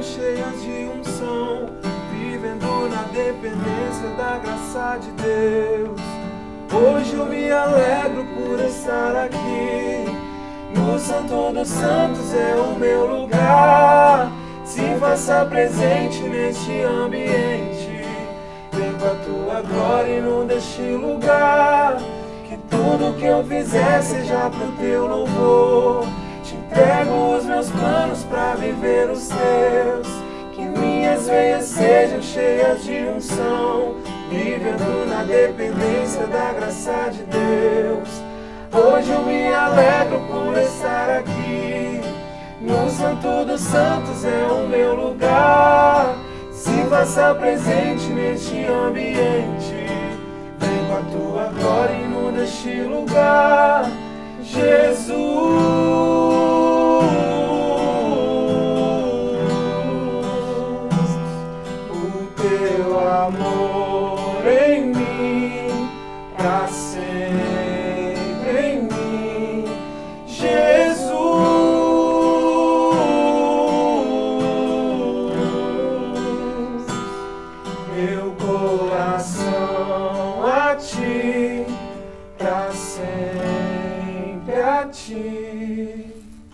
cheias de unção, vivendo na dependência da graça de Deus. Hoje eu me alegro por estar aqui, no Santo dos Santos é o meu lugar. Se faça presente neste ambiente, vem com a tua glória e inunda este lugar. Que tudo que eu fizer seja pro teu louvor. Te entrego os meus planos pra viver os teus. Que minhas veias sejam cheias de unção, vivendo na dependência da graça de Deus. Hoje eu me alegro por estar aqui, no Santo dos Santos é o meu lugar. Se faça presente neste ambiente, vem com a tua glória e inunda este lugar. Jesus, o teu amor em mim, pra sempre em mim. Jesus, meu coração a ti, pra sempre a ti.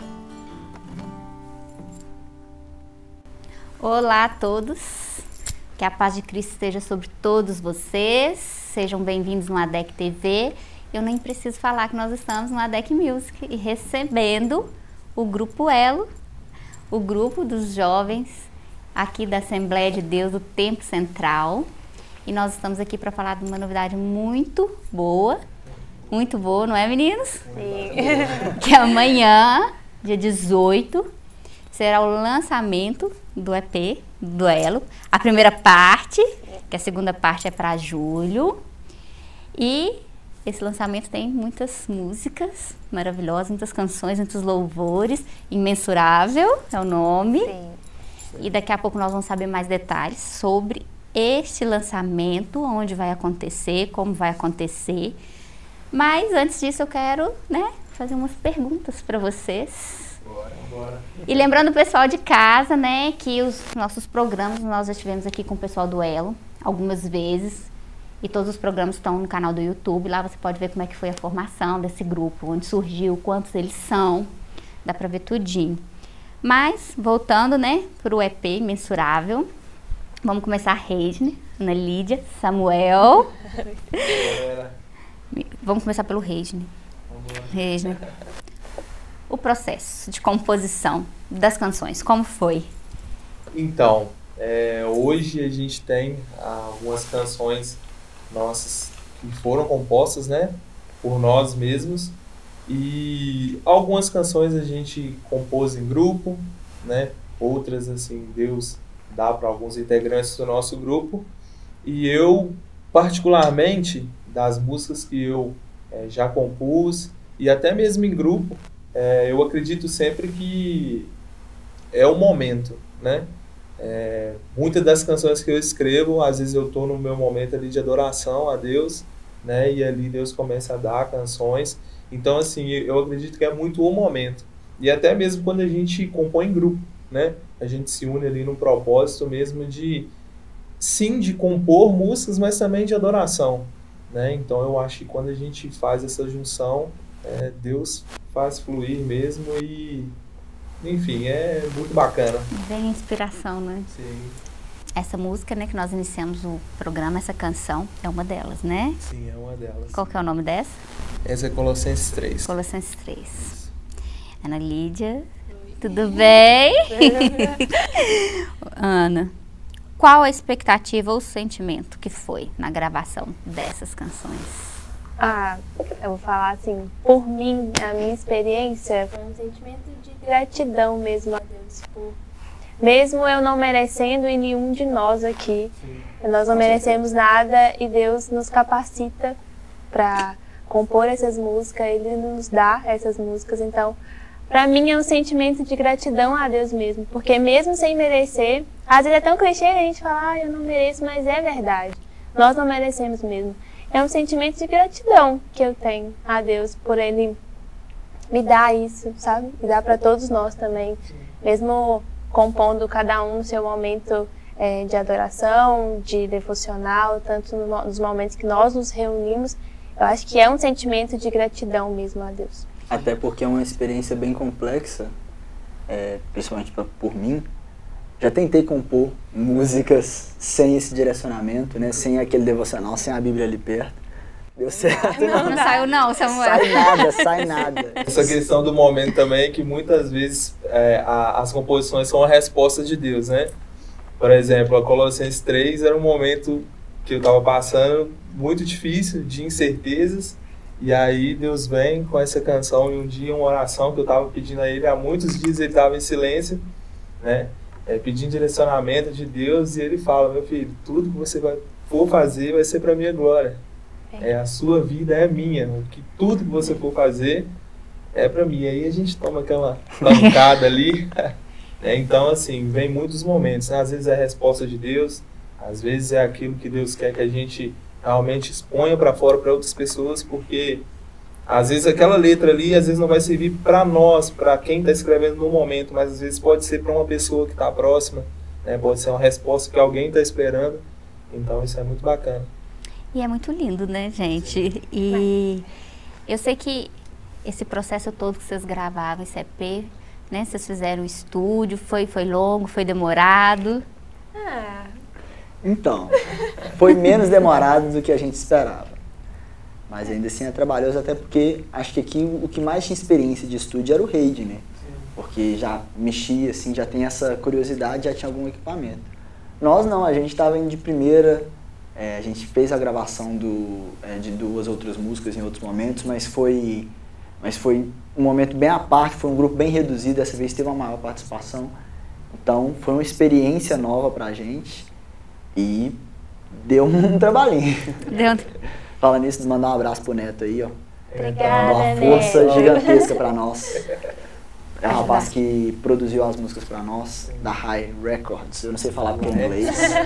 Olá a todos, que a paz de Cristo esteja sobre todos vocês, sejam bem-vindos no ADEC TV. Eu nem preciso falar que nós estamos no ADEC Music e recebendo o Grupo Elo, o grupo dos jovens aqui da Assembleia de Deus do Tempo Central. E nós estamos aqui para falar de uma novidade muito boa, não é, meninos? Sim. Que amanhã, dia 18, será o lançamento do EP, do Elo. A primeira parte, que a segunda parte é para julho. E esse lançamento tem muitas músicas maravilhosas, muitas canções, muitos louvores. Imensurável é o nome. Sim. E daqui a pouco nós vamos saber mais detalhes sobre este lançamento, onde vai acontecer, como vai acontecer. Mas antes disso eu quero, fazer umas perguntas para vocês. Bora. E lembrando o pessoal de casa, que os nossos programas nós já estivemos aqui com o pessoal do Elo algumas vezes. E todos os programas estão no canal do YouTube. Lá você pode ver como é que foi a formação desse grupo, onde surgiu, quantos eles são. Dá pra ver tudinho. Mas, voltando, para o EP Imensurável. Vamos começar a Reisne, Ana Lídia, Samuel. Vamos começar pelo Reisne. Reisne. O processo de composição das canções, como foi? Então, hoje a gente tem algumas canções nossas que foram compostas, por nós mesmos, e algumas canções a gente compôs em grupo, outras assim Deus dá para alguns integrantes do nosso grupo, e eu particularmente das músicas que eu já compus e até mesmo em grupo, eu acredito sempre que é o momento, muitas das canções que eu escrevo, às vezes eu estou no meu momento ali de adoração a Deus, e ali Deus começa a dar canções. Então, assim, eu acredito que é muito o momento. E até mesmo quando a gente compõe em grupo, a gente se une ali num propósito mesmo de compor músicas, mas também de adoração, Então, eu acho que quando a gente faz essa junção, Deus faz fluir mesmo e, enfim, é muito bacana. Vem inspiração, Sim. Essa música, que nós iniciamos o programa, essa canção, é uma delas, Sim, é uma delas. Qual que é o nome dessa? Essa é Colossenses 3. Colossenses 3. Ana Lídia, tudo bem? Ana, qual a expectativa ou o sentimento que foi na gravação dessas canções? Eu vou falar assim, por mim, a minha experiência foi um sentimento de gratidão mesmo a Deus, mesmo eu não merecendo e nenhum de nós aqui, nós não merecemos nada e Deus nos capacita para compor essas músicas, Ele nos dá essas músicas, então para mim é um sentimento de gratidão a Deus mesmo, porque mesmo sem merecer, às vezes é tão clichê a gente falar, eu não mereço, mas é verdade, nós não merecemos mesmo. É um sentimento de gratidão que eu tenho a Deus por Ele me dar isso, sabe? E dar para todos nós também. Mesmo compondo cada um no seu momento de adoração, de devocional, tanto nos momentos que nós nos reunimos. Eu acho que é um sentimento de gratidão mesmo a Deus. Até porque é uma experiência bem complexa, principalmente por mim. Já tentei compor músicas sem esse direcionamento, né? Sem aquele devocional, sem a Bíblia ali perto. Deu certo. Não saiu não, Samuel. Sai nada. Essa questão do momento também é que muitas vezes as composições são a resposta de Deus, né? Por exemplo, a Colossenses 3 era um momento que eu estava passando muito difícil, de incertezas, e aí Deus vem com essa canção, e um dia uma oração que eu estava pedindo a Ele, há muitos dias ele estava em silêncio, né? Pedindo direcionamento de Deus, e Ele fala: meu filho, tudo que você for fazer vai ser para minha glória. A sua vida é minha, tudo que você for fazer é para mim. Aí a gente toma aquela pancada ali. Então, assim, vem muitos momentos, né? Às vezes é a resposta de Deus, às vezes é aquilo que Deus quer que a gente realmente exponha para fora para outras pessoas, porque às vezes aquela letra ali, às vezes não vai servir para nós, para quem está escrevendo no momento, mas às vezes pode ser para uma pessoa que está próxima, né? Pode ser uma resposta que alguém está esperando. Então isso é muito bacana. E é muito lindo, né, gente? E eu sei que esse processo todo que vocês gravavam, esse EP, né? Vocês fizeram o estúdio, foi longo, foi demorado? Então, foi menos demorado do que a gente esperava. Mas ainda assim é trabalhoso, até porque acho que aqui o que mais tinha experiência de estúdio era o Reid, né? Porque já mexia, assim, já tem essa curiosidade, já tinha algum equipamento. Nós não, a gente estava indo de primeira, a gente fez a gravação de 2 outras músicas em outros momentos, mas foi um momento bem à parte, foi um grupo bem reduzido, dessa vez teve uma maior participação. Então foi uma experiência nova pra gente e deu um trabalhinho. Fala nisso, mandar um abraço pro Neto aí, ó. Obrigada, uma força gigantesca pra nós. É o rapaz que produziu as músicas pra nós, da High Records. Eu não sei falar porque é inglês,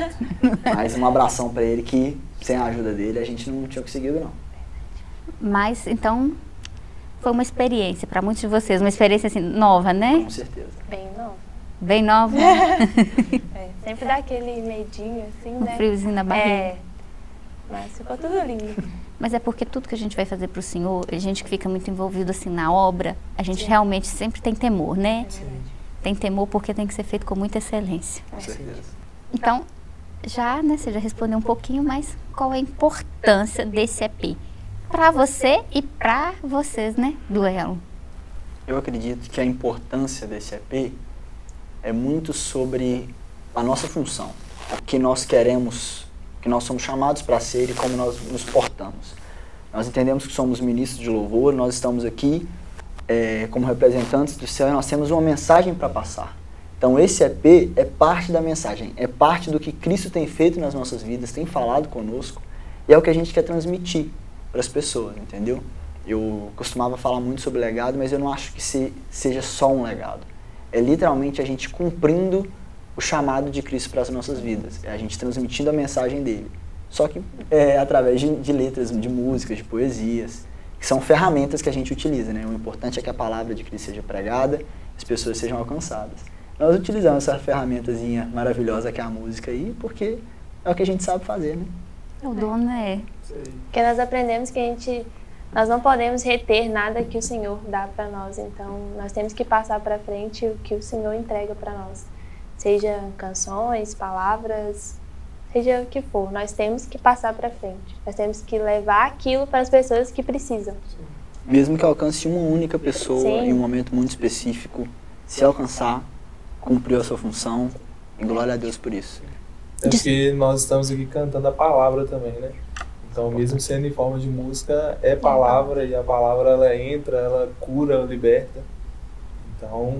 mas um abração pra ele que, sem a ajuda dele, a gente não tinha conseguido, não. Mas, então, foi uma experiência para muitos de vocês, uma experiência assim, nova, né? Com certeza. Bem nova. Bem nova? Sempre dá aquele medinho, assim, né? Um friozinho na barriga. Mas ficou tudo lindo. Mas é porque tudo que a gente vai fazer para o Senhor, a gente que fica muito envolvido assim na obra, a gente realmente sempre tem temor, né? Tem temor porque tem que ser feito com muita excelência. Com certeza. Então, você já respondeu um pouquinho, mas qual é a importância desse EP? Para você e para vocês, né, do Elo? Eu acredito que a importância desse EP é muito sobre a nossa função, o que nós queremos, o que nós somos chamados para ser e como nós nos portamos. Nós entendemos que somos ministros de louvor, nós estamos aqui como representantes do céu e nós temos uma mensagem para passar. Então esse EP é parte da mensagem, é parte do que Cristo tem feito nas nossas vidas, tem falado conosco e é o que a gente quer transmitir para as pessoas, entendeu? Eu costumava falar muito sobre legado, mas eu não acho que seja só um legado. É literalmente a gente cumprindo o chamado de Cristo para as nossas vidas. É a gente transmitindo a mensagem dele. Só que através de letras, de músicas, de poesias, que são ferramentas que a gente utiliza, né? O importante é que a palavra de Cristo seja pregada, as pessoas sejam alcançadas. Nós utilizamos essa ferramentazinha maravilhosa que é a música aí, porque é o que a gente sabe fazer, né? O dono é... Porque nós aprendemos que nós não podemos reter nada que o Senhor dá para nós, então nós temos que passar para frente o que o Senhor entrega para nós. Seja canções, palavras, seja o que for, nós temos que passar para frente. Nós temos que levar aquilo para as pessoas que precisam. Mesmo que alcance uma única pessoa Sim. em um momento muito específico, se alcançar, cumpriu a sua função e glória a Deus por isso. É porque nós estamos aqui cantando a palavra também, né? Então, mesmo sendo em forma de música, é palavra e a palavra ela entra, ela cura, ela liberta. Então,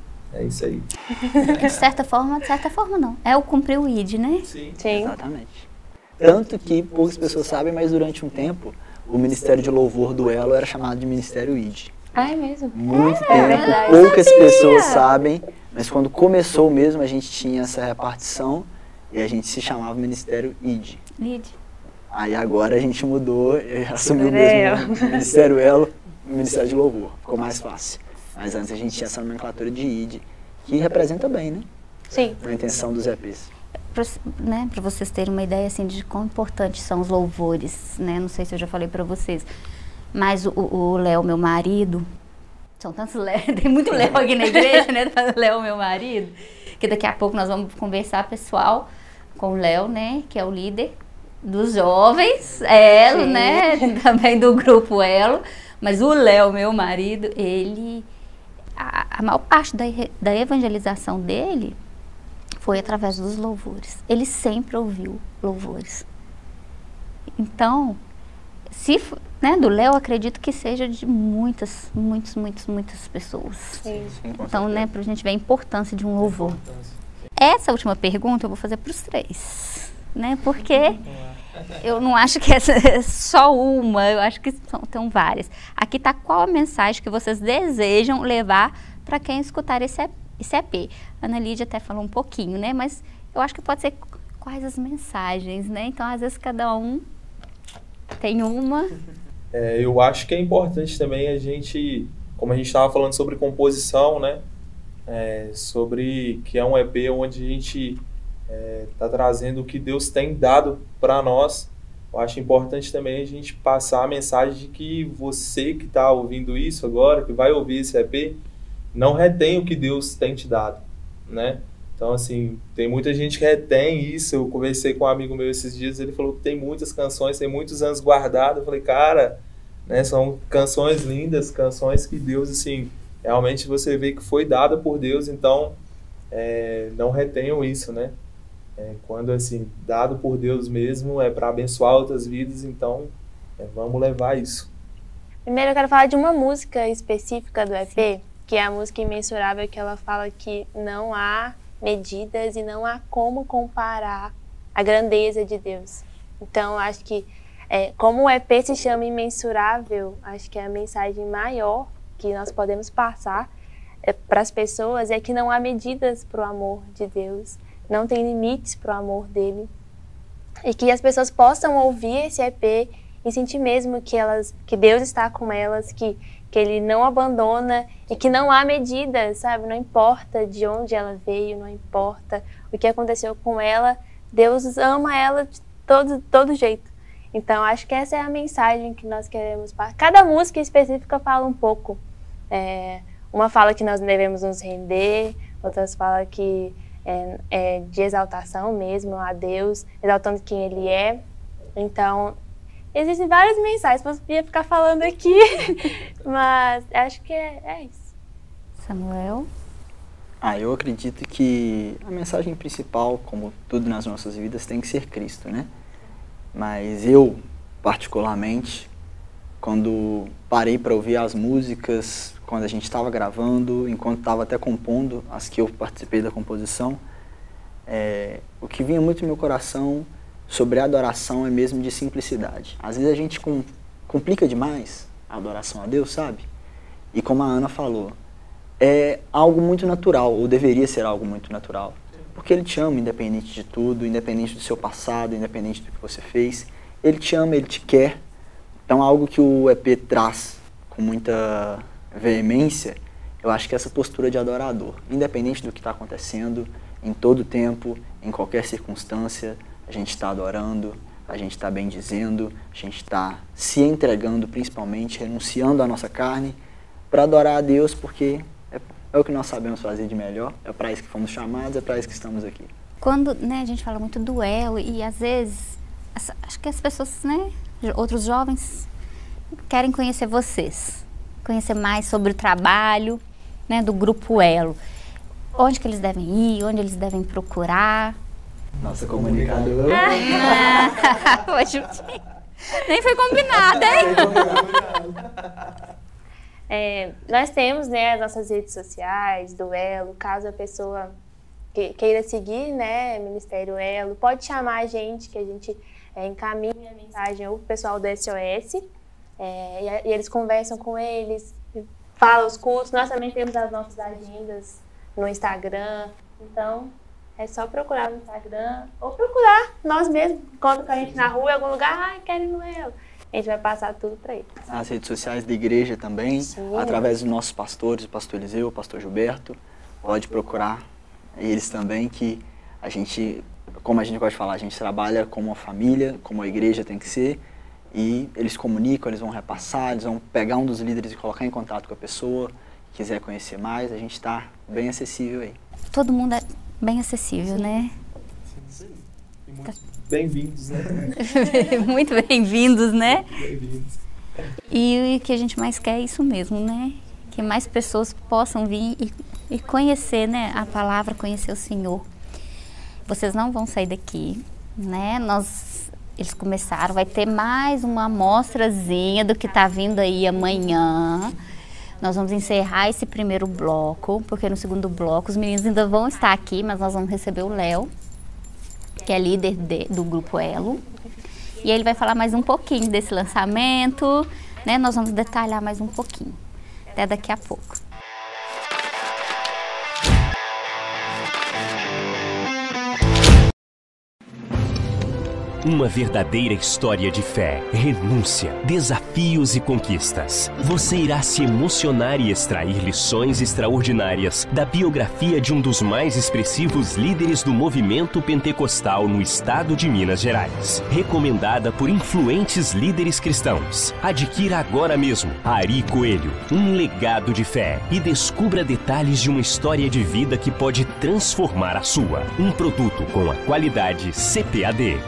é isso aí. De certa forma não. É o cumprir o ID, né? Sim. Sim. Exatamente. Tanto que poucas pessoas sabem, mas durante um tempo, o Ministério de Louvor do Elo era chamado de Ministério ID. Ah, é mesmo? Muito tempo, verdade. poucas pessoas sabem, mas quando começou mesmo, a gente tinha essa repartição e a gente se chamava Ministério ID. ID. Aí agora a gente mudou e assumiu mesmo o Ministério Elo e o Ministério de Louvor. Ficou mais fácil. Mas antes a gente tinha essa nomenclatura de ID, que representa bem, né? Sim. A intenção dos EPs. Para vocês terem uma ideia assim de quão importantes são os louvores, né? Não sei se eu já falei para vocês, mas o Léo, meu marido, são tantos Léo, tem muito Léo aqui na igreja, né? Léo, meu marido, que daqui a pouco nós vamos conversar, pessoal, com o Léo, né? Que é o líder dos jovens, Elo, sim, né? Também do grupo Elo, mas o Léo, meu marido, ele, a maior parte da evangelização dele foi através dos louvores. Ele sempre ouviu louvores. Então, né, do Léo, acredito que seja de muitas pessoas. Sim. Então, né, pra gente ver a importância de um louvor. Essa última pergunta eu vou fazer para os três, né? Porque eu não acho que essa é só uma, eu acho que são várias. Aqui está qual a mensagem que vocês desejam levar para quem escutar esse EP. A Ana Lídia até falou um pouquinho, né? Mas eu acho que pode ser quais as mensagens, né? Então, às vezes, cada um tem uma. Eu acho que é importante também a gente, como a gente estava falando sobre composição, né? Sobre que é um EP onde a gente está trazendo o que Deus tem dado para nós. Eu acho importante também a gente passar a mensagem de que você que está ouvindo isso agora, que vai ouvir esse EP, não retém o que Deus tem te dado, né? Então, assim, tem muita gente que retém isso. Eu conversei com um amigo meu esses dias, ele falou que tem muitas canções, tem muitos anos guardados. Eu falei, cara, né, são canções lindas, canções que Deus, assim, realmente você vê que foi dada por Deus, então não retenham isso, né? Quando, assim, dado por Deus mesmo, é para abençoar outras vidas, então vamos levar isso. Primeiro eu quero falar de uma música específica do EP, que é a música Imensurável, que ela fala que não há medidas e não há como comparar a grandeza de Deus. Então, acho que, como o EP se chama Imensurável, acho que a mensagem maior que nós podemos passar para as pessoas é que não há medidas para o amor de Deus, não tem limites para o amor dele, e que as pessoas possam ouvir esse EP e sentir mesmo que Deus está com elas, que Ele não abandona e que não há medidas, sabe? Não importa de onde ela veio, não importa o que aconteceu com ela, Deus ama ela de todo jeito. Então, acho que essa é a mensagem que nós queremos passar. Cada música específica fala um pouco. Uma fala que nós devemos nos render, outras falam que é de exaltação mesmo a Deus, exaltando quem Ele é. Então, existem várias mensagens, eu podia ficar falando aqui, mas acho que é isso. Samuel? Eu acredito que a mensagem principal, como tudo nas nossas vidas, tem que ser Cristo, né? Mas eu, particularmente, quando parei para ouvir as músicas, quando a gente estava gravando, enquanto estava até compondo, as que eu participei da composição, o que vinha muito no meu coração sobre a adoração é mesmo de simplicidade. Às vezes a gente complica demais a adoração a Deus, sabe? E como a Ana falou, é algo muito natural, ou deveria ser algo muito natural. Porque Ele te ama independente de tudo, independente do seu passado, independente do que você fez. Ele te ama, Ele te quer. Então algo que o EP traz com muita veemência, eu acho que é essa postura de adorador. Independente do que está acontecendo, em todo tempo, em qualquer circunstância, a gente está adorando, a gente está bendizendo, a gente está se entregando, principalmente, renunciando à nossa carne, para adorar a Deus, porque é o que nós sabemos fazer de melhor, é para isso que fomos chamados, é para isso que estamos aqui. Quando, né, a gente fala muito do Elo, e às vezes, acho que as pessoas, né, outros jovens, querem conhecer vocês, conhecer mais sobre o trabalho, né, do Grupo Elo. Onde que eles devem ir, onde eles devem procurar? Nossa comunicadora. Hoje nem foi combinado, hein? Nós temos, né, as nossas redes sociais do Elo, caso a pessoa queira seguir, né, Ministério Elo, pode chamar a gente, que a gente encaminha a mensagem ao pessoal do SOS, e eles conversam com eles, falam os cultos. Nós também temos as nossas agendas no Instagram, então é só procurar no Instagram, ou procurar nós mesmos, encontra com a gente na rua, em algum lugar, quero ir no Elo. A gente vai passar tudo para eles. As redes sociais da igreja também, Sim. Através dos nossos pastores, o pastor Eliseu, o pastor Gilberto, pode procurar eles também, que a gente, como a gente gosta de falar, a gente trabalha como uma família, como a igreja tem que ser, e eles comunicam, eles vão repassar, eles vão pegar um dos líderes e colocar em contato com a pessoa, quiser conhecer mais, a gente está bem acessível aí. Todo mundo é bem acessível, né? Sim. E muito bem-vindos, né? Muito bem-vindos, né? Bem-vindos. E o que a gente mais quer é isso mesmo, né? Que mais pessoas possam vir e conhecer, né, a palavra, conhecer o Senhor. Vocês não vão sair daqui, né? Eles começaram, vai ter mais uma amostrazinha do que está vindo aí amanhã. Nós vamos encerrar esse primeiro bloco, porque no segundo bloco os meninos ainda vão estar aqui, mas nós vamos receber o Léo, que é líder do Grupo Elo. E ele vai falar mais um pouquinho desse lançamento, né? Nós vamos detalhar mais um pouquinho. Até daqui a pouco. Uma verdadeira história de fé, renúncia, desafios e conquistas. Você irá se emocionar e extrair lições extraordinárias da biografia de um dos mais expressivos líderes do movimento pentecostal no estado de Minas Gerais. Recomendada por influentes líderes cristãos. Adquira agora mesmo Ari Coelho, um legado de fé, e descubra detalhes de uma história de vida que pode transformar a sua. Um produto com a qualidade CPAD.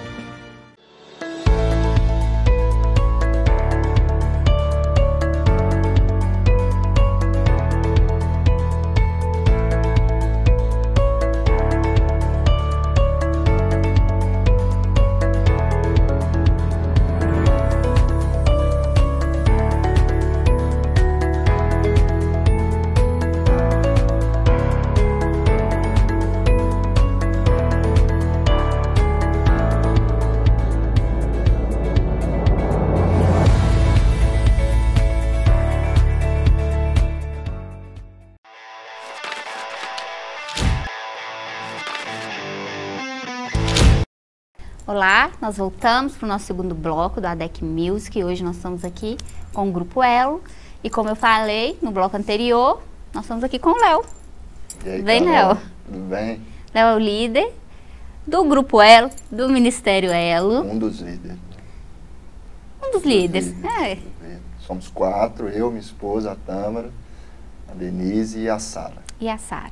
Olá, nós voltamos para o nosso segundo bloco do ADEC Music. Hoje nós estamos aqui com o Grupo Elo. E como eu falei no bloco anterior, nós estamos aqui com o Léo. E aí, Vem, Carol? Léo. Tudo bem? Léo é o líder do Grupo Elo, do Ministério Elo. Um dos líderes. Um dos líderes. Somos 4, eu, minha esposa, a Tâmara, a Denise e a Sara. E a Sara.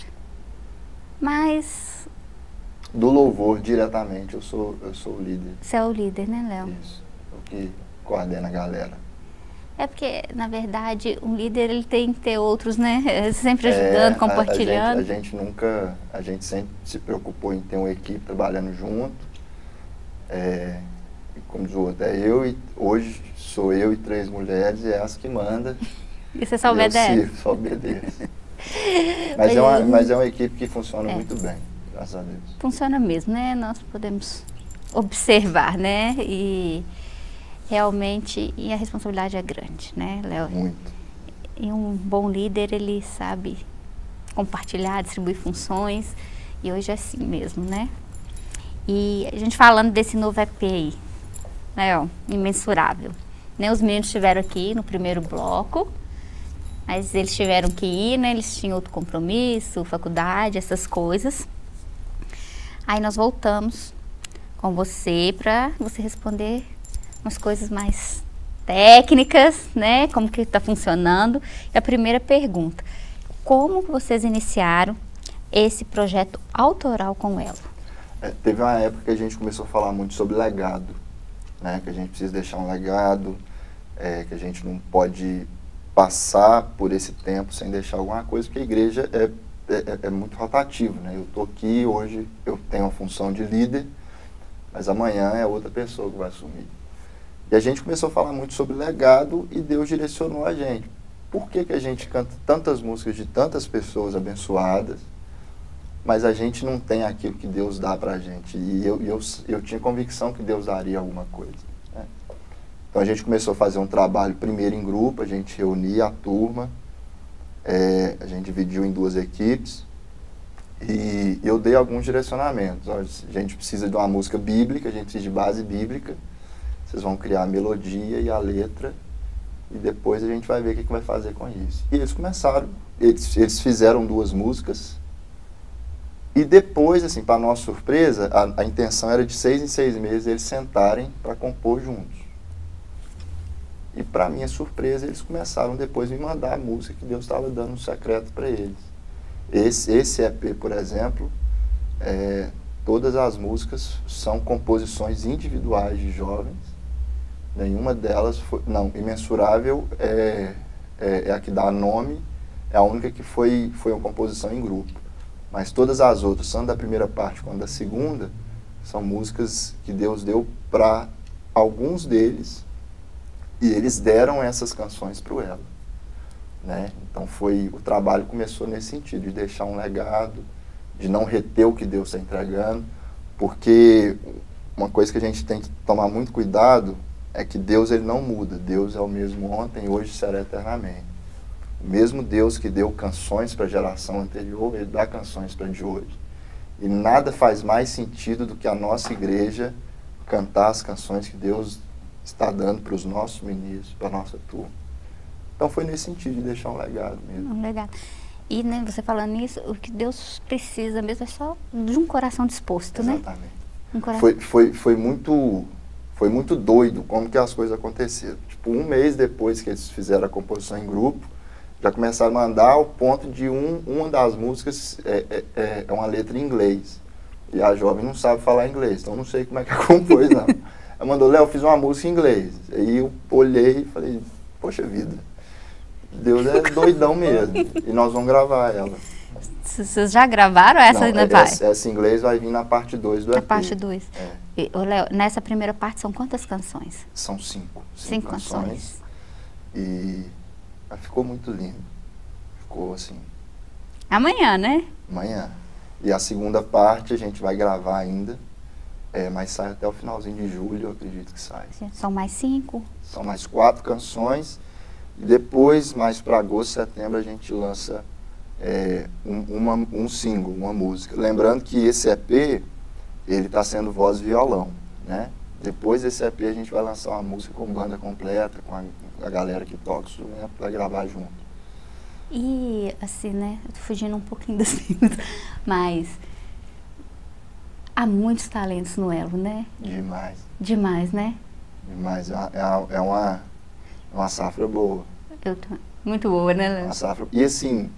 Mas Do louvor, diretamente, eu sou o líder. você é o líder, né, Léo? Isso. O que coordena a galera. É porque, na verdade, um líder ele tem que ter outros, né? Sempre ajudando, compartilhando. A gente sempre se preocupou em ter uma equipe trabalhando junto. E como diz o outro, hoje sou eu e 3 mulheres, e é as que manda. E você só obedece? Só obedeço. Mas é uma equipe que funciona muito bem, graças a Deus. Funciona mesmo, né? Nós podemos observar, né? E realmente, a responsabilidade é grande, né, Léo? Muito. E um bom líder, ele sabe compartilhar, distribuir funções, e hoje é assim mesmo, né? E a gente falando desse novo EP aí, Léo, imensurável. Né? Os meninos estiveram aqui no primeiro bloco, mas eles tiveram que ir, né? Eles tinham outro compromisso, faculdade, essas coisas. Aí nós voltamos com você para você responder umas coisas mais técnicas, né? Como que está funcionando. E a primeira pergunta: como vocês iniciaram esse projeto autoral com o Elo? Teve uma época que a gente começou a falar muito sobre legado, né? Que a gente precisa deixar um legado, que a gente não pode passar por esse tempo sem deixar alguma coisa, porque a igreja é muito rotativo, né? Eu estou aqui, hoje eu tenho a função de líder, mas amanhã é outra pessoa que vai assumir. E a gente começou a falar muito sobre legado e Deus direcionou a gente. Por que a gente canta tantas músicas de tantas pessoas abençoadas, mas a gente não tem aquilo que Deus dá pra gente? E eu tinha convicção que Deus daria alguma coisa, né? Então a gente começou a fazer um trabalho primeiro em grupo, a gente reunia a turma, a gente dividiu em 2 equipes, e eu dei alguns direcionamentos. A gente precisa de uma música bíblica, a gente precisa de base bíblica, vocês vão criar a melodia e a letra, e depois a gente vai ver o que vai fazer com isso. E eles começaram, eles fizeram 2 músicas, E depois, assim, para nossa surpresa, a intenção era de 6 em 6 meses eles sentarem para compor juntos. E para minha surpresa, eles começaram depois a me mandar a música que Deus estava dando um secreto para eles. Esse EP, por exemplo, todas as músicas são composições individuais de jovens. Nenhuma delas foi... Não, Imensurável é a que dá nome, é a única que foi uma composição em grupo. Mas todas as outras, tanto da primeira parte quanto da segunda, são músicas que Deus deu para alguns deles, e eles deram essas canções para o Elo, né? Então o trabalho começou nesse sentido, de deixar um legado, de não reter o que Deus está entregando, porque uma coisa que a gente tem que tomar muito cuidado é que Deus ele não muda. Deus é o mesmo ontem, hoje e será eternamente. O mesmo Deus que deu canções para a geração anterior, ele dá canções para a de hoje. E nada faz mais sentido do que a nossa igreja cantar as canções que Deus está dando para os nossos ministros, para a nossa turma. Então foi nesse sentido de deixar um legado mesmo. Um legado. E né, você falando nisso, o que Deus precisa mesmo é só de um coração disposto, né? Exatamente. Um coração... Foi muito doido como que as coisas aconteceram. Tipo, um mês depois que eles fizeram a composição em grupo, já começaram a mandar ao ponto de uma das músicas é uma letra em inglês. E a jovem não sabe falar inglês, então não sei como é que ela compôs, não. Ela mandou, Léo, eu fiz uma música em inglês. Aí eu olhei e falei, poxa vida, Deus é doidão mesmo. E nós vamos gravar ela. Vocês já gravaram essa ainda vai? Essa em inglês vai vir na parte 2 do EP. Na parte 2. Léo, nessa primeira parte são quantas canções? São 5. 5 canções. E ficou muito lindo. Ficou assim. Amanhã, né? Amanhã. E a segunda parte a gente vai gravar ainda, mas sai até o finalzinho de julho, eu acredito que sai. São mais 5? São mais 4 canções. E depois, mais para agosto, setembro, a gente lança um single, uma música. Lembrando que esse EP, ele está sendo voz e violão, né? Depois desse EP a gente vai lançar uma música com banda completa, com a galera que toca o instrumento, para gravar junto. E assim, né, eu tô fugindo um pouquinho das perguntas, mas há muitos talentos no Elo, né? Demais. Demais, né? Demais, é uma safra boa. Muito boa, né, Léo? Uma safra, e assim,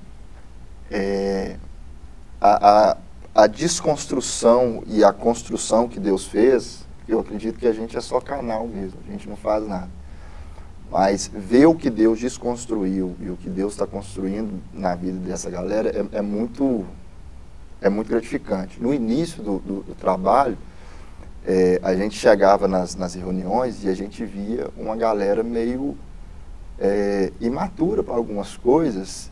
a desconstrução e a construção que Deus fez, eu acredito que a gente é só canal mesmo, a gente não faz nada. Mas ver o que Deus desconstruiu e o que Deus está construindo na vida dessa galera é muito gratificante. No início do trabalho, a gente chegava nas reuniões e a gente via uma galera meio imatura para algumas coisas.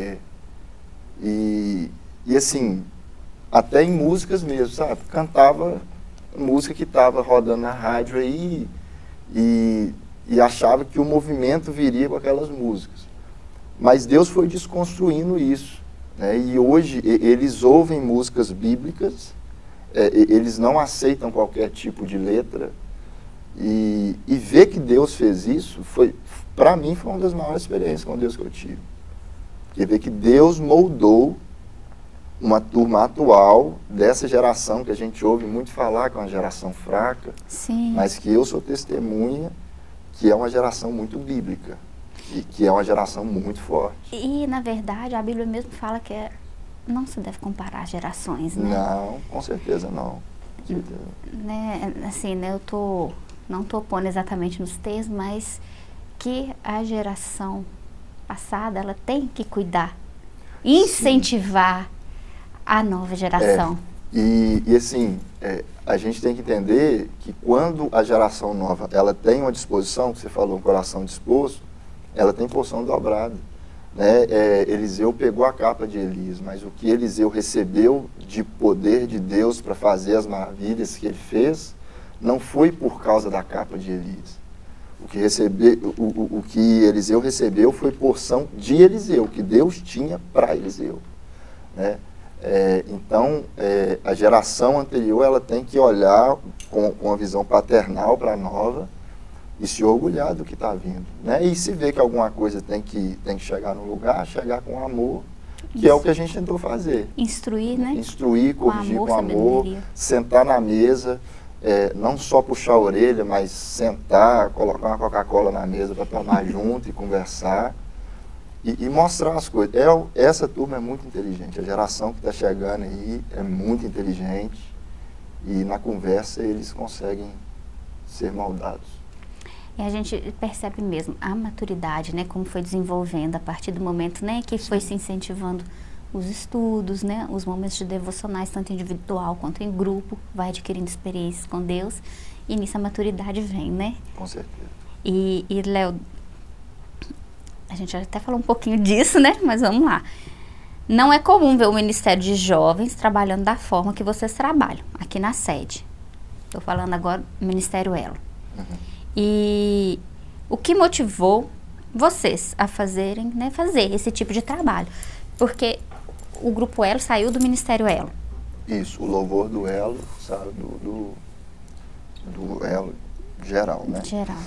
E assim, até em músicas mesmo, sabe? Cantava música que estava rodando na rádio aí e achava que o movimento viria com aquelas músicas. Mas Deus foi desconstruindo isso, né? E hoje eles ouvem músicas bíblicas, eles não aceitam qualquer tipo de letra, e ver que Deus fez isso, para mim, foi uma das maiores experiências com Deus que eu tive. E ver que Deus moldou uma turma atual dessa geração que a gente ouve muito falar, que é uma geração fraca, sim, mas que eu sou testemunha que é uma geração muito bíblica e que é uma geração muito forte. E, na verdade, a Bíblia mesmo fala que não se deve comparar gerações, né? Não, com certeza não. Com certeza. Né, assim, né, eu não estou pondo exatamente nos textos, mas que a geração passada, ela tem que cuidar, incentivar a nova geração. E assim, a gente tem que entender que quando a geração nova ela tem uma disposição, que você falou, um coração disposto, ela tem porção dobrada, né? Eliseu pegou a capa de Elias, mas o que Eliseu recebeu de poder de Deus para fazer as maravilhas que ele fez, não foi por causa da capa de Elias. O que Eliseu recebeu foi porção de Eliseu, que Deus tinha para Eliseu, né? Então, a geração anterior ela tem que olhar com uma visão paternal para a nova e se orgulhar do que está vindo, né? E se vê que alguma coisa tem que chegar no lugar, chegar com amor, que é o que a gente tentou fazer. Instruir, né? Instruir, corrigir com amor, sabedoria. sentar na mesa, não só puxar a orelha, mas sentar, colocar uma Coca-Cola na mesa para tomar junto e conversar e mostrar as coisas. Essa turma é muito inteligente, a geração que está chegando aí é muito inteligente e na conversa eles conseguem ser moldados. E a gente percebe mesmo a maturidade, né, como foi desenvolvendo a partir do momento, né, que foi se incentivando os estudos, né, os momentos de devocionais, tanto individual quanto em grupo, vai adquirindo experiências com Deus e nisso a maturidade vem, né? Com certeza. E Léo, a gente até falou um pouquinho disso, né, mas vamos lá. Não é comum ver o Ministério de Jovens trabalhando da forma que vocês trabalham, aqui na sede. Estou falando agora do Ministério Elo. E o que motivou vocês a fazerem, né, fazer esse tipo de trabalho? Porque o Grupo Elo saiu do Ministério Elo. Isso, o louvor do Elo, sabe, do Elo geral, né? Geral.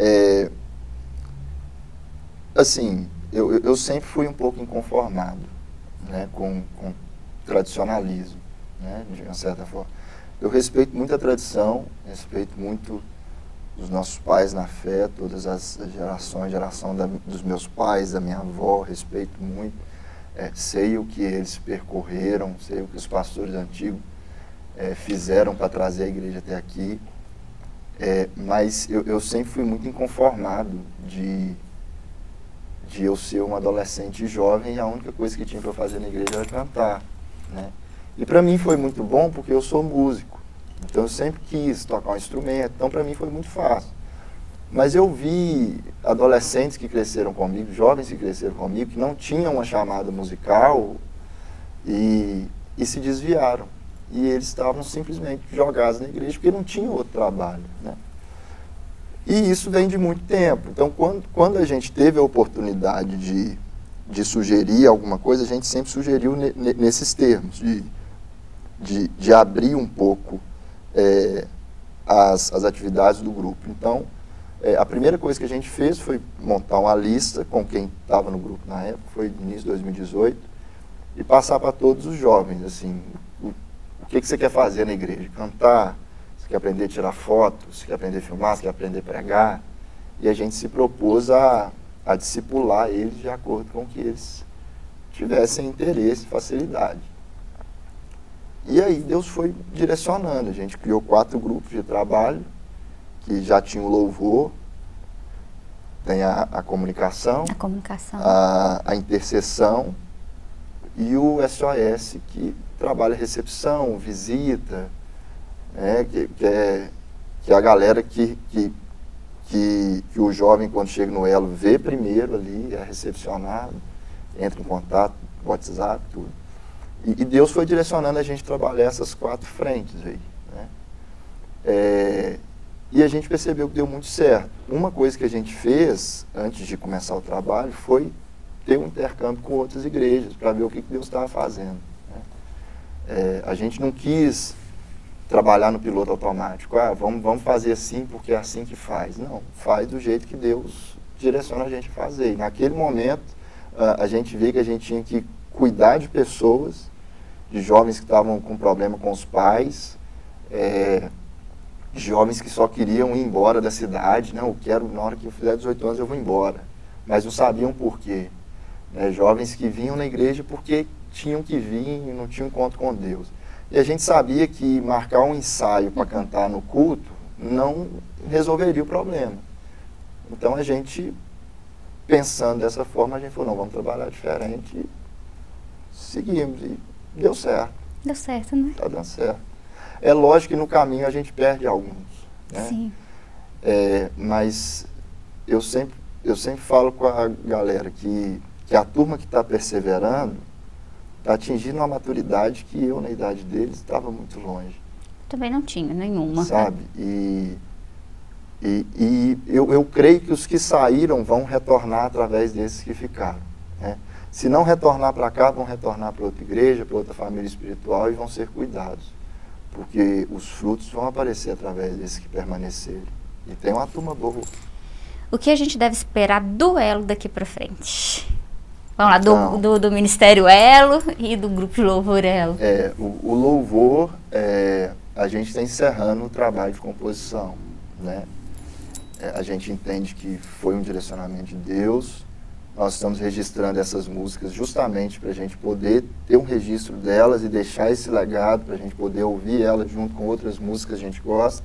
Assim, eu sempre fui um pouco inconformado, né, com tradicionalismo, né, de uma certa forma. Eu respeito muito a tradição, respeito muito os nossos pais na fé, todas as gerações, geração dos meus pais, da minha avó, respeito muito. Sei o que eles percorreram, sei o que os pastores antigos fizeram para trazer a igreja até aqui. Mas eu sempre fui muito inconformado de eu ser um adolescente jovem e a única coisa que tinha para eu fazer na igreja era cantar, né? E para mim foi muito bom porque eu sou músico. Então eu sempre quis tocar um instrumento, então para mim foi muito fácil. Mas eu vi adolescentes que cresceram comigo, jovens que cresceram comigo, que não tinham uma chamada musical e se desviaram. E eles estavam simplesmente jogados na igreja porque não tinham outro trabalho, né? E isso vem de muito tempo. Então quando a gente teve a oportunidade de sugerir alguma coisa, a gente sempre sugeriu nesses termos, de abrir um pouco as atividades do grupo. Então, a primeira coisa que a gente fez foi montar uma lista com quem estava no grupo na época, foi no início de 2018, e passar para todos os jovens, assim, o que você quer fazer na igreja? Cantar? Você quer aprender a tirar foto? Você quer aprender a filmar? Você quer aprender a pregar? E a gente se propôs a discipular eles de acordo com que eles tivessem interesse e facilidade. E aí Deus foi direcionando, a gente criou 4 grupos de trabalho, que já tinha o louvor, tem a comunicação, a intercessão e o SOS, que trabalha recepção, visita, que é a galera que o jovem, quando chega no Elo, vê primeiro ali, é recepcionado, entra em contato, WhatsApp, tudo. E Deus foi direcionando a gente a trabalhar essas 4 frentes aí, né? E a gente percebeu que deu muito certo. Uma coisa que a gente fez, antes de começar o trabalho, foi ter um intercâmbio com outras igrejas, para ver o que Deus estava fazendo, né? A gente não quis trabalhar no piloto automático. Vamos fazer assim porque é assim que faz. Não, faz do jeito que Deus direciona a gente a fazer. E naquele momento, a gente viu que a gente tinha que cuidar de pessoas, de jovens que estavam com problema com os pais, jovens que só queriam ir embora da cidade. Não, eu quero, na hora que eu fizer 18 anos eu vou embora. Mas não sabiam por quê. Jovens que vinham na igreja porque tinham que vir e não tinham encontro com Deus. E a gente sabia que marcar um ensaio para cantar no culto não resolveria o problema. Então a gente, pensando dessa forma, a gente falou, não, vamos trabalhar diferente. E seguimos e deu certo. Deu certo, né? Está dando certo. É lógico que no caminho a gente perde alguns, né? Sim. Mas eu sempre falo com a galera que a turma que está perseverando está atingindo uma maturidade que eu, na idade deles, estava muito longe. Também não tinha nenhuma. Sabe? E eu creio que os que saíram vão retornar através desses que ficaram, né? Se não retornar para cá, vão retornar para outra igreja, para outra família espiritual e vão ser cuidados. Porque os frutos vão aparecer através desses que permanecerem. E tem uma turma boa. O que a gente deve esperar do Elo daqui para frente? Vamos lá, Então, do Ministério Elo e do Grupo de Louvor Elo. O louvor, a gente está encerrando o trabalho de composição, né? A gente entende que foi um direcionamento de Deus. Nós estamos registrando essas músicas justamente para a gente poder ter um registro delas e deixar esse legado, para a gente poder ouvir elas junto com outras músicas que a gente gosta.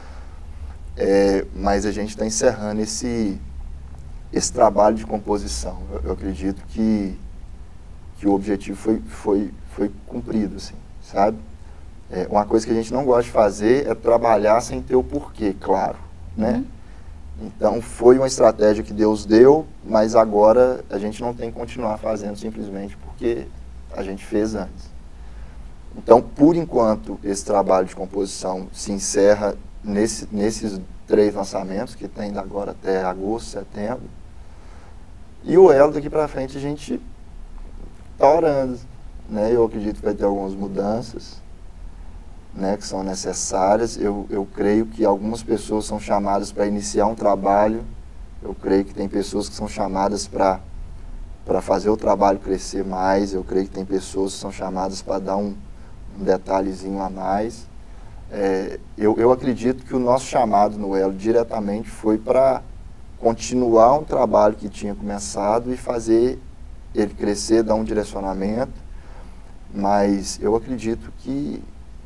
Mas a gente está encerrando esse trabalho de composição. Eu acredito que o objetivo foi cumprido, assim, sabe? Uma coisa que a gente não gosta de fazer é trabalhar sem ter o porquê, claro, né? Então, foi uma estratégia que Deus deu, mas agora a gente não tem que continuar fazendo simplesmente porque a gente fez antes. Então, por enquanto, esse trabalho de composição se encerra nesses 3 lançamentos, que tem agora até agosto, setembro. E o Elo, daqui para frente, a gente está orando, né? Eu acredito que vai ter algumas mudanças, né, que são necessárias. Eu creio que algumas pessoas são chamadas para iniciar um trabalho. Eu creio que tem pessoas que são chamadas para fazer o trabalho crescer mais. Eu creio que tem pessoas que são chamadas para dar um detalhezinho a mais. Eu acredito que o nosso chamado no Elo diretamente foi para continuar um trabalho que tinha começado e fazer ele crescer, dar um direcionamento. Mas eu acredito que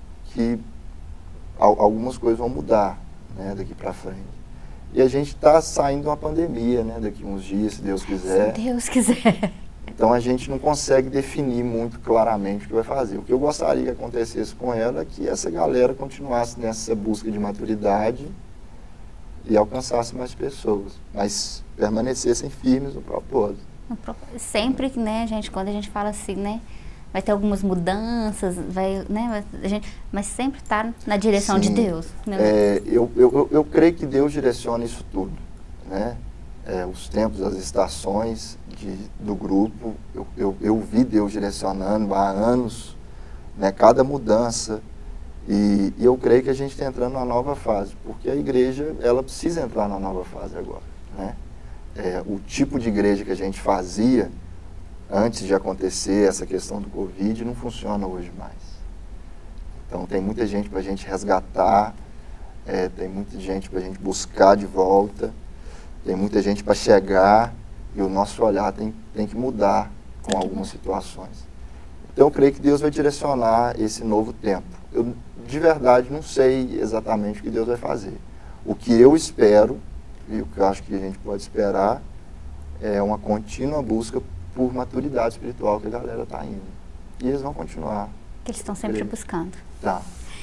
algumas coisas vão mudar, né, daqui para frente. E a gente está saindo de uma pandemia, né, daqui uns dias, se Deus quiser. Se Deus quiser. Então a gente não consegue definir muito claramente o que vai fazer. O que eu gostaria que acontecesse com ela é que essa galera continuasse nessa busca de maturidade e alcançasse mais pessoas, mas permanecessem firmes no propósito. Sempre, né, gente, quando a gente fala assim, né, vai ter algumas mudanças, né, mas sempre está na direção de Deus. Né? Eu creio que Deus direciona isso tudo, né? Os tempos, as estações do grupo, eu vi Deus direcionando há anos, né, cada mudança, e eu creio que a gente está entrando numa nova fase, porque a igreja, ela precisa entrar na nova fase agora, né? O tipo de igreja que a gente fazia antes de acontecer essa questão do Covid não funciona hoje mais. Então tem muita gente para a gente resgatar, tem muita gente para a gente buscar de volta, tem muita gente para chegar, e o nosso olhar tem que mudar com algumas situações. Então eu creio que Deus vai direcionar esse novo tempo. Eu de verdade não sei exatamente o que Deus vai fazer. O que eu espero, e o que eu acho que a gente pode esperar, é uma contínua busca por maturidade espiritual que a galera está indo. E eles vão continuar. Que eles estão sempre buscando. Tá.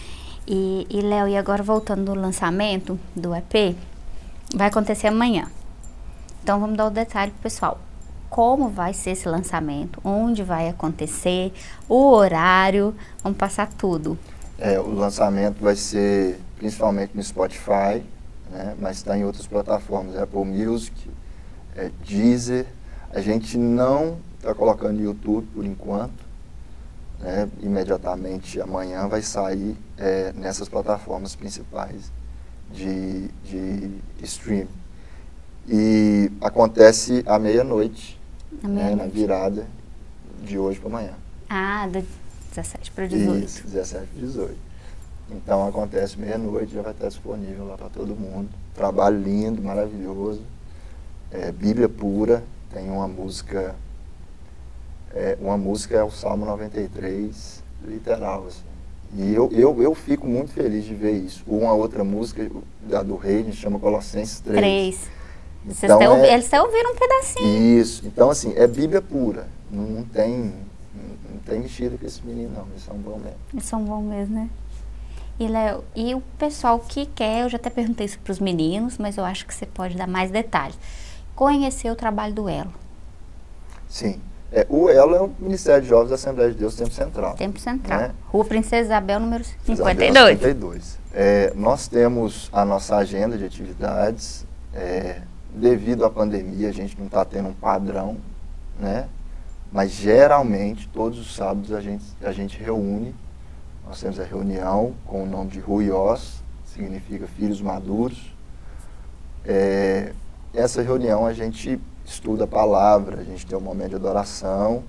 E Léo, e agora voltando no lançamento do EP, vai acontecer amanhã. Então vamos dar o detalhe pro pessoal. Como vai ser esse lançamento? Onde vai acontecer? O horário? Vamos passar tudo. O lançamento vai ser principalmente no Spotify, né, mas está em outras plataformas, Apple Music, Deezer. A gente não está colocando no YouTube por enquanto, né, imediatamente amanhã vai sair nessas plataformas principais de streaming. E acontece à meia-noite, né, na virada de hoje para amanhã. Do 17 para 18. Isso, 17 para 18. Então acontece meia-noite, já vai estar disponível lá para todo mundo. Trabalho lindo, maravilhoso. Bíblia pura, tem uma música é o Salmo 93, literal, assim. E eu fico muito feliz de ver isso. Uma outra música, a do Rei, a gente chama Colossenses 3. Então, eles até ouviram um pedacinho. Isso, então assim, é Bíblia pura. Não tem mexida com esse menino, não. Eles são bons mesmo. Eles são bons mesmo, né? E, Léo, e o pessoal que quer, eu já até perguntei isso para os meninos, mas eu acho que você pode dar mais detalhes. Conhecer o trabalho do Elo. Sim. O Elo é o Ministério de Jovens da Assembleia de Deus Tempo Central. Tempo Central. Né? Rua Princesa Isabel, número 52. Isabel 52. Nós temos a nossa agenda de atividades. Devido à pandemia, a gente não está tendo um padrão, né? Mas geralmente, todos os sábados, a gente reúne. Nós temos a reunião com o nome de Ruiós, significa Filhos Maduros. Essa reunião a gente estuda a palavra, a gente tem um momento de adoração.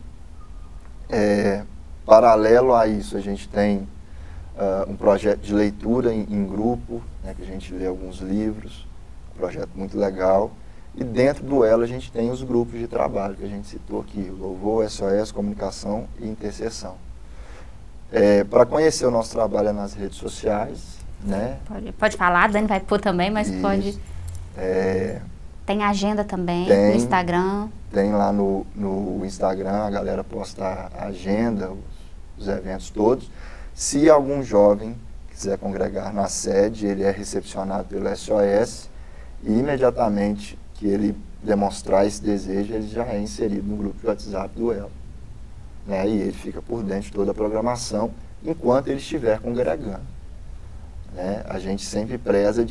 Paralelo a isso, a gente tem um projeto de leitura em grupo, né, que a gente lê alguns livros, um projeto muito legal. E dentro do Elo a gente tem os grupos de trabalho que a gente citou aqui, o Louvor, SOS, Comunicação e Intercessão. Para conhecer o nosso trabalho é nas redes sociais, né? Pode falar, a Dani vai pôr também, mas Isso. pode... Tem agenda também no Instagram. Tem lá no Instagram, a galera posta a agenda, os eventos todos. Se algum jovem quiser congregar na sede, ele é recepcionado pelo SOS e imediatamente que ele demonstrar esse desejo, ele já é inserido no grupo de WhatsApp do Elo. Né? E ele fica por dentro de toda a programação enquanto ele estiver congregando. Né? A gente sempre preza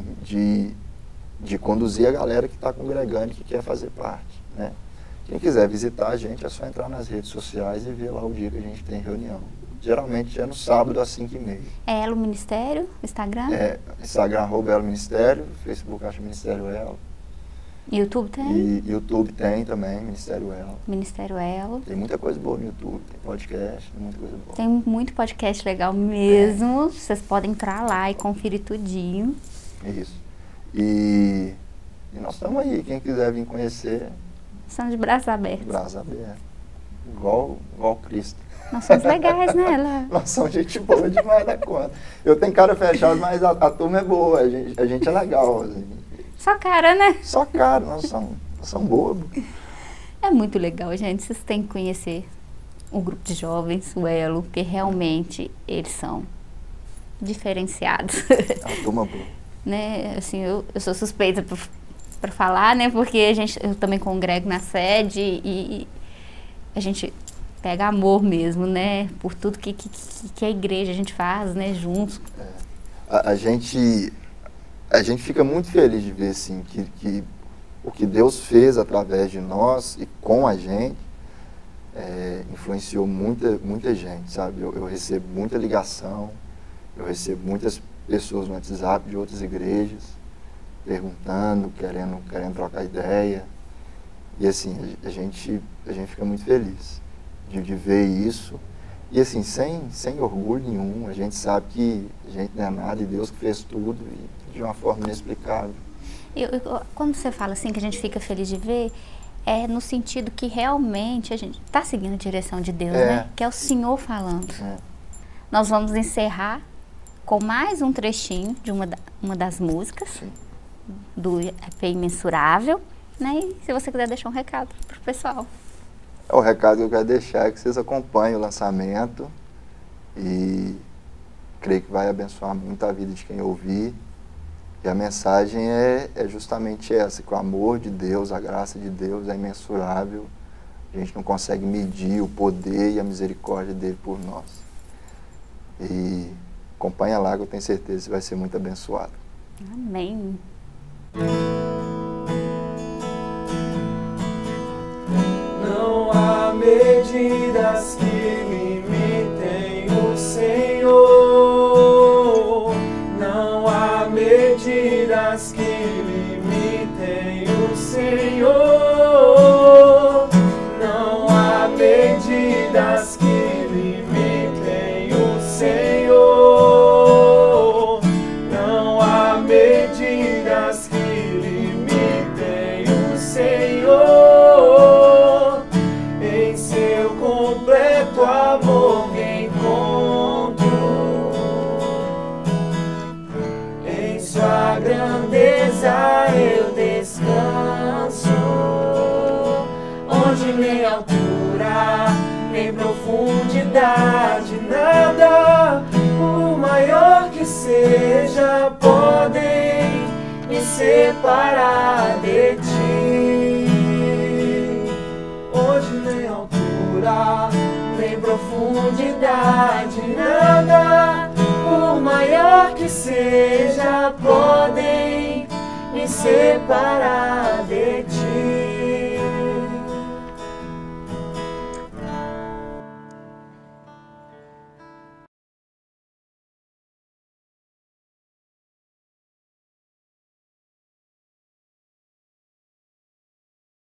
de conduzir a galera que está congregando e que quer fazer parte. Né? Quem quiser visitar a gente é só entrar nas redes sociais e ver lá o dia que a gente tem reunião. Geralmente é no sábado às 5h30. É Elo Ministério, Instagram? Instagram @Elo Ministério, Facebook acha Ministério Elo. YouTube tem? E YouTube tem também, Ministério Elo. Ministério Elo. Tem muita coisa boa no YouTube, tem podcast, tem muita coisa boa. Tem muito podcast legal mesmo, vocês podem entrar lá e conferir tudinho. Isso. E nós estamos aí, quem quiser vir conhecer... Estamos de braços abertos. Braços abertos. Igual Cristo. Nós somos legais, né, Lá? Nós somos gente boa demais da conta. Eu tenho cara fechada, mas a turma é boa, a gente é legal. Assim. Só cara, né? Só cara, nós somos bobos. É muito legal, gente. Vocês têm que conhecer o grupo de jovens, o Elo, porque realmente eles são diferenciados. É uma turma boa. Né? Assim, eu sou suspeita para falar, né? Porque eu também congrego na sede e a gente pega amor mesmo, né? Por tudo que a igreja a gente faz, né? Juntos. A gente fica muito feliz de ver, assim, que o que Deus fez através de nós e com a gente influenciou muita gente, sabe? Eu recebo muita ligação, eu recebo muitas pessoas no WhatsApp de outras igrejas perguntando, querendo trocar ideia. E assim, a gente fica muito feliz de ver isso. E assim, sem orgulho nenhum, a gente sabe que a gente não é nada e Deus que fez tudo e de uma forma inexplicável. Quando você fala assim que a gente fica feliz de ver, é no sentido que realmente a gente está seguindo a direção de Deus, né? Que é o Senhor falando. Nós vamos encerrar com mais um trechinho de uma das músicas do EP Imensurável, né? E se você quiser deixar um recado pro pessoal. O recado que eu quero deixar é que vocês acompanhem o lançamento e creio que vai abençoar muito a vida de quem ouvir. E a mensagem é justamente essa, que o amor de Deus, a graça de Deus é imensurável. A gente não consegue medir o poder e a misericórdia dele por nós. E acompanha lá que eu tenho certeza que você vai ser muito abençoado. Amém. Não há medidas que limitem o Senhor. Não há medidas que limitem o Senhor. Não há medidas que limitem o Senhor. Não há medidas que limitem o Senhor. Em seu completo amor me encontro. Em sua grandeza eu descanso. Onde nem altura, nem profundidade, nada, por maior que seja, podem me separar de ti. Onde nem altura, nem profundidade, nada, por maior que seja, podem me separar